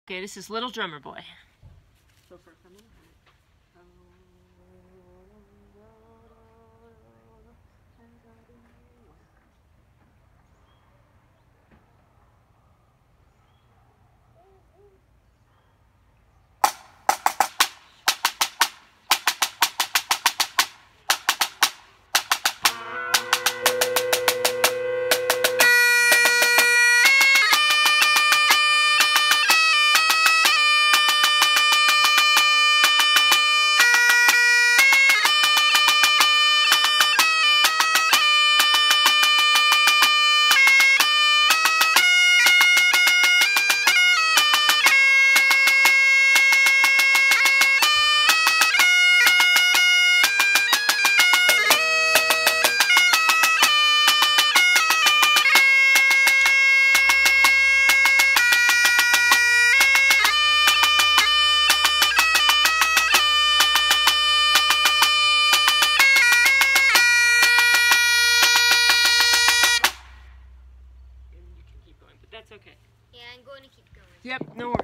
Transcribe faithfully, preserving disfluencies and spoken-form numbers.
Okay, this is Little Drummer Boy. So first I'm gonna That's okay. Yeah, I'm going to keep going. Yep, no worries.